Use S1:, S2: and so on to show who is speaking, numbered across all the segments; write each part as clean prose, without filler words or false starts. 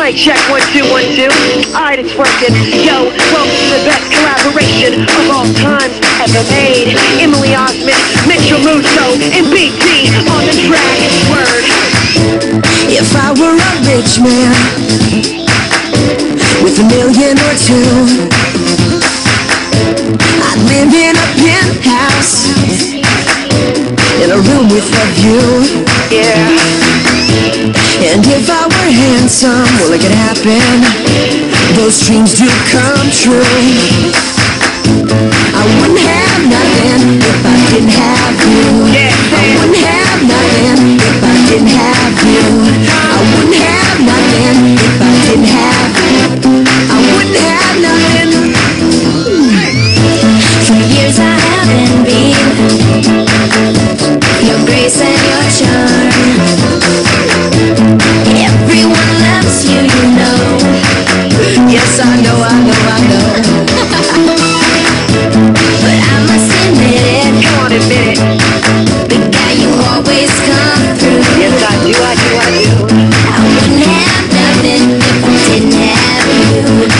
S1: Mic check, 1 2 1 2. Alright, it's working. Yo, welcome to the best collaboration of all times ever made. Emily Osment, Mitchell Musso, and BT on the track. Word.
S2: If I were a rich man with $1 million or two, I'd live in a penthouse in a room with a view.
S1: Yeah.
S2: And if I were handsome, well, it could happen. Those dreams do come true. I wouldn't have nothing if I didn't have you. I wouldn't have nothing if I didn't have you. I wouldn't have nothing if I didn't have you. I wouldn't have nothing.
S3: For years I haven't been your grace and your charm. Everyone loves you, you know.
S2: Yes, I know, I know, I know.
S3: But I must admit it.
S1: Come on, admit it.
S3: The guy you always come through.
S1: Yes, I do, I do, I do.
S3: I wouldn't have nothing if I didn't have you.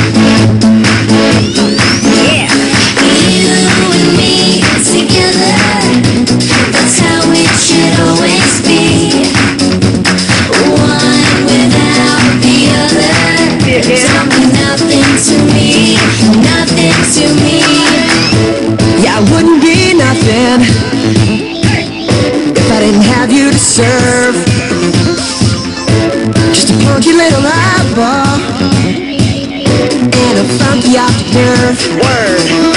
S1: Yeah.
S3: You and me together, that's how it should always be. One without the other. Tell me nothing to me, nothing to me.
S2: Yeah, I wouldn't be nothing if I didn't have you to serve. Just a punky little eyeball and a funky optic nerve.
S1: Word.